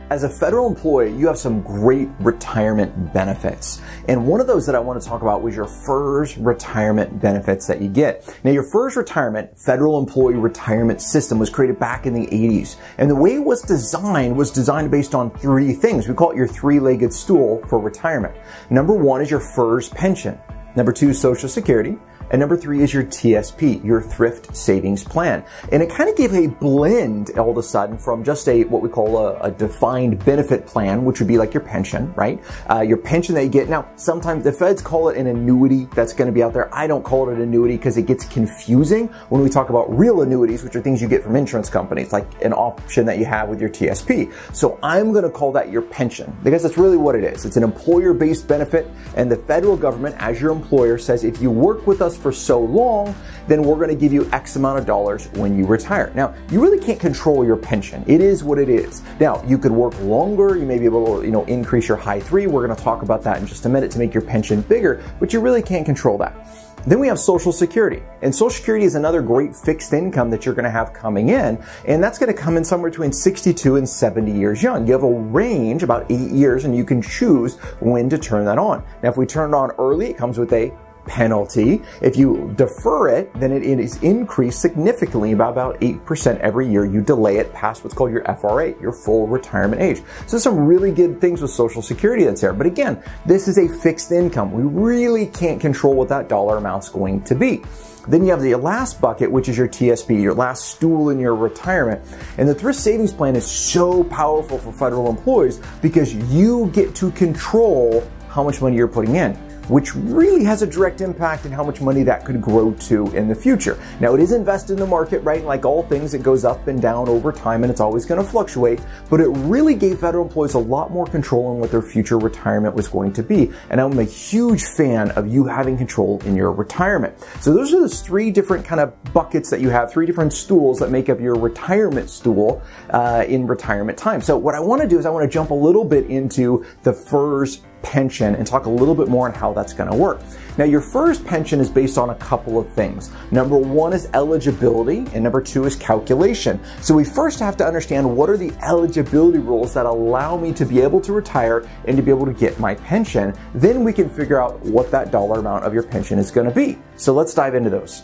As a federal employee, you have some great retirement benefits. And one of those that I want to talk about was your FERS retirement benefits that you get. Now, your FERS retirement, Federal Employee Retirement System, was created back in the 80s. And the way it was designed based on three things. We call it your three-legged stool for retirement. Number one is your FERS pension. Number two is Social Security. And number three is your TSP, your Thrift Savings Plan. And it kind of gave a blend all of a sudden from just what we call a defined benefit plan, which would be like your pension, right? Your pension that you get. Now, sometimes the feds call it an annuity that's going to be out there. I don't call it an annuity because it gets confusing when we talk about real annuities, which are things you get from insurance companies, like an option that you have with your TSP. So I'm going to call that your pension because that's really what it is. It's an employer-based benefit, and the federal government, as your employer, says if you work with us for so long, then we're going to give you X amount of dollars when you retire. Now, you really can't control your pension. It is what it is. Now, you could work longer. You may be able to, increase your high three. We're going to talk about that in just a minute to make your pension bigger, but you really can't control that. Then we have Social Security. And Social Security is another great fixed income that you're going to have coming in. And that's going to come in somewhere between 62 and 70 years young. You have a range, about 8 years, and you can choose when to turn that on. Now, if we turn it on early, it comes with a penalty. If you defer it, then it is increased significantly by about 8% every year you delay it past what's called your FRA, your full retirement age. So there's some really good things with Social Security that's there. But again, this is a fixed income. We really can't control what that dollar amount's going to be. Then you have the last bucket, which is your TSP, your last stool in your retirement. And the Thrift Savings Plan is so powerful for federal employees because you get to control how much money you're putting in, which really has a direct impact on how much money that could grow to in the future. Now, it is invested in the market, right? Like all things, it goes up and down over time, and it's always going to fluctuate, but it really gave federal employees a lot more control on what their future retirement was going to be. And I'm a huge fan of you having control in your retirement. So those are the three different kind of buckets that you have, three different stools that make up your retirement stool in retirement time. So what I want to do is I want to jump a little bit into the FERS pension and talk a little bit more on how that's going to work. Now, your FERS pension is based on a couple of things. Number one is eligibility, and number two is calculation. So we first have to understand what are the eligibility rules that allow me to be able to retire and to be able to get my pension. Then we can figure out what that dollar amount of your pension is going to be. So let's dive into those.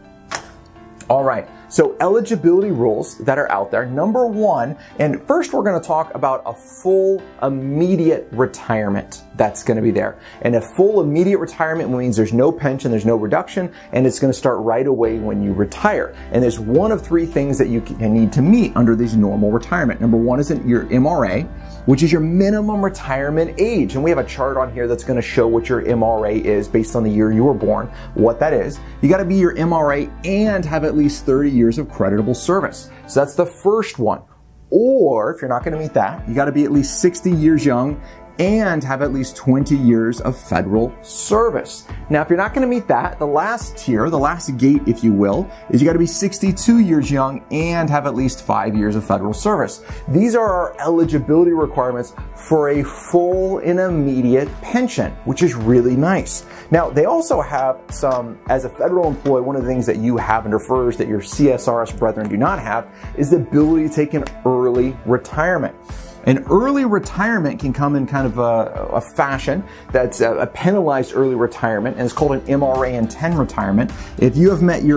All right, so eligibility rules that are out there. Number one, and first we're going to talk about a full immediate retirement that's going to be there. And a full immediate retirement means there's no pension, there's no reduction, and it's going to start right away when you retire. And there's one of three things that you need to meet under these normal retirement. Number one is your MRA, which is your minimum retirement age. And we have a chart on here that's going to show what your MRA is based on the year you were born, what that is. You got to be your MRA and have at least 30 years of creditable service. So that's the first one. Or if you're not going to meet that, you got to be at least 60 years young and have at least 20 years of federal service. Now, if you're not going to meet that, the last tier, the last gate, if you will, is you got to be 62 years young and have at least 5 years of federal service. These are our eligibility requirements for a full and immediate pension, which is really nice. Now, they also have some, as a federal employee, one of the things that you have under FERS that your CSRS brethren do not have is the ability to take an early retirement. An early retirement can come in kind of a fashion that's a penalized early retirement, and it's called an MRA and 10 retirement. If you have met your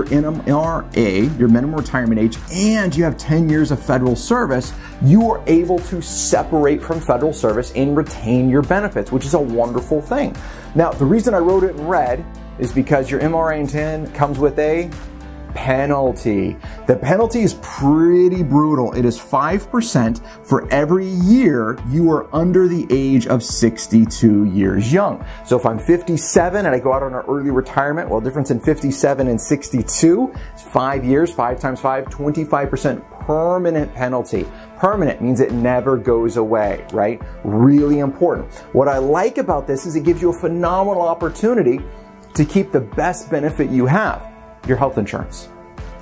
MRA, your minimum retirement age, and you have 10 years of federal service, you are able to separate from federal service and retain your benefits, which is a wonderful thing. Now, the reason I wrote it in red is because your MRA and 10 comes with a penalty. The penalty is pretty brutal. It is 5% for every year you are under the age of 62 years young. So if I'm 57 and I go out on an early retirement, well, the difference in 57 and 62 is 5 years, 5 times 5, 25% permanent penalty. Permanent means it never goes away, right? Really important. What I like about this is it gives you a phenomenal opportunity to keep the best benefit you have, your health insurance.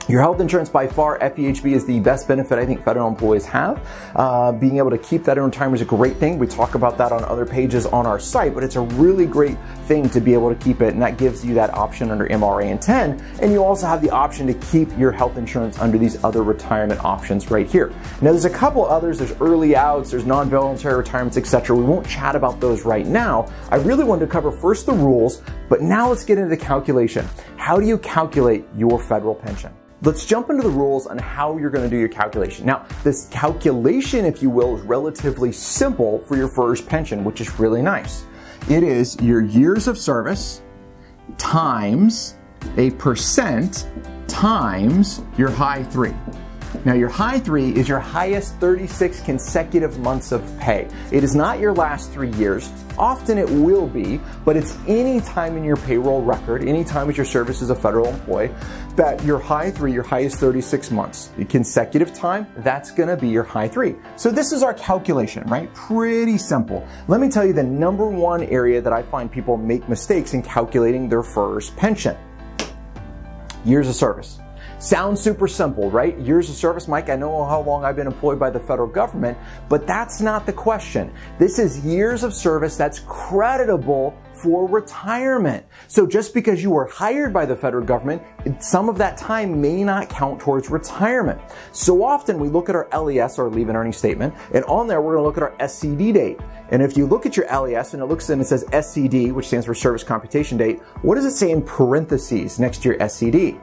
Your health insurance, by far, FEHB is the best benefit I think federal employees have. Being able to keep that in retirement is a great thing. We talk about that on other pages on our site, but it's a really great thing to be able to keep it, and that gives you that option under MRA and 10. And you also have the option to keep your health insurance under these other retirement options right here. Now, there's a couple others. There's early outs, there's non-voluntary retirements, etc. We won't chat about those right now. I really wanted to cover first the rules, but now let's get into the calculation. How do you calculate your federal pension? Let's jump into the rules on how you're going to do your calculation. Now, this calculation, if you will, is relatively simple for your FERS pension, which is really nice. It is your years of service times a percent times your high 3. Now, your high 3 is your highest 36 consecutive months of pay. It is not your last 3 years. Often it will be, but it's any time in your payroll record, any time with your service as a federal employee, that your high 3, your highest 36 months, the consecutive time, that's going to be your high 3. So this is our calculation, right? Pretty simple. Let me tell you the number one area that I find people make mistakes in calculating their FERS pension. Years of service. Sounds super simple, right? Years of service. Mike, I know how long I've been employed by the federal government, but that's not the question. This is years of service that's creditable for retirement. So just because you were hired by the federal government, some of that time may not count towards retirement. So often we look at our LES, or leave and earning statement, and on there we're going to look at our SCD date. And if you look at your LES and it says SCD, which stands for service computation date, what does it say in parentheses next to your SCD?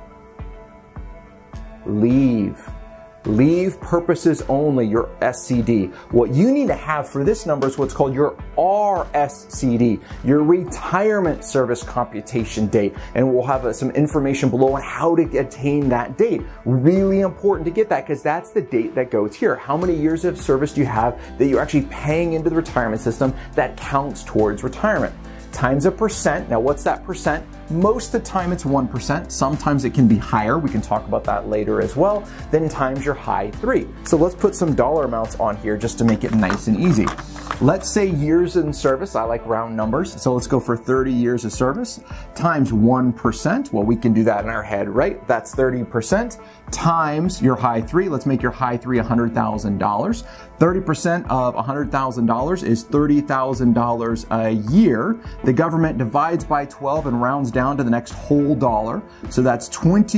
Leave purposes only, your SCD. What you need to have for this number is what's called your RSCD, your retirement service computation date. And we'll have some information below on how to attain that date. Really important to get that, because that's the date that goes here. How many years of service do you have that you're actually paying into the retirement system that counts towards retirement? Times a percent. Now, what's that percent? Most of the time it's 1%. Sometimes it can be higher. We can talk about that later as well. Then times your high 3. So let's put some dollar amounts on here just to make it nice and easy. Let's say years in service. I like round numbers. So let's go for 30 years of service times 1%. Well, we can do that in our head, right? That's 30% times your high 3. Let's make your high 3 $100,000. 30% of $100,000 is $30,000 a year. The government divides by 12 and rounds down to the next whole dollar. So that's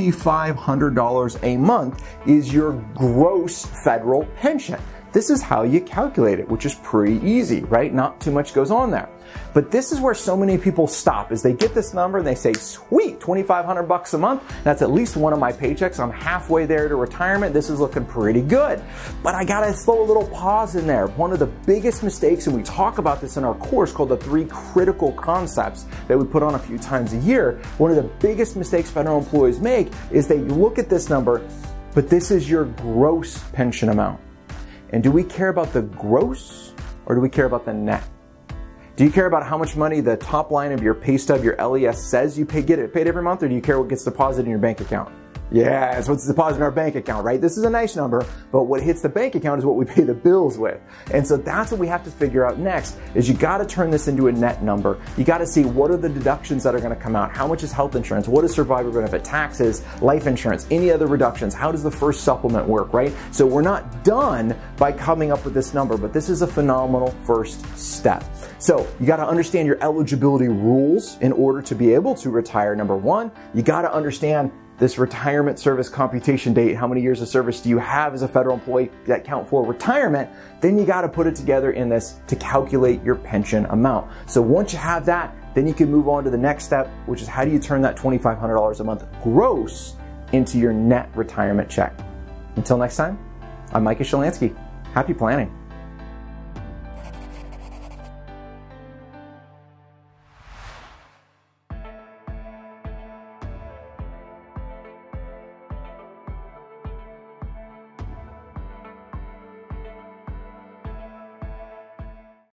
$2,500 a month is your gross federal pension. This is how you calculate it, which is pretty easy, right? Not too much goes on there. But this is where so many people stop, is they get this number and they say, sweet, $2,500 a month. That's at least one of my paychecks. I'm halfway there to retirement. This is looking pretty good. But I gotta throw a little pause in there. One of the biggest mistakes, and we talk about this in our course called the 3 critical concepts that we put on a few times a year. One of the biggest mistakes federal employees make is they look at this number, but this is your gross pension amount. And do we care about the gross, or do we care about the net? Do you care about how much money the top line of your pay stub, your LES, says you get it paid every month, or do you care what gets deposited in your bank account? Yeah, it's what's deposited in our bank account, right? This is a nice number, but what hits the bank account is what we pay the bills with. And so that's what we have to figure out next, is you got to turn this into a net number. You got to see what are the deductions that are going to come out. How much is health insurance? What is survivor benefit? Taxes, life insurance, any other reductions? How does the first supplement work, right? So we're not done by coming up with this number, but this is a phenomenal first step. So you got to understand your eligibility rules in order to be able to retire. Number one, you got to understand this retirement service computation date. How many years of service do you have as a federal employee that count for retirement? Then you got to put it together in this to calculate your pension amount. So once you have that, then you can move on to the next step, which is how do you turn that $2,500 a month gross into your net retirement check? Until next time, I'm Micah Shilanski. Happy planning.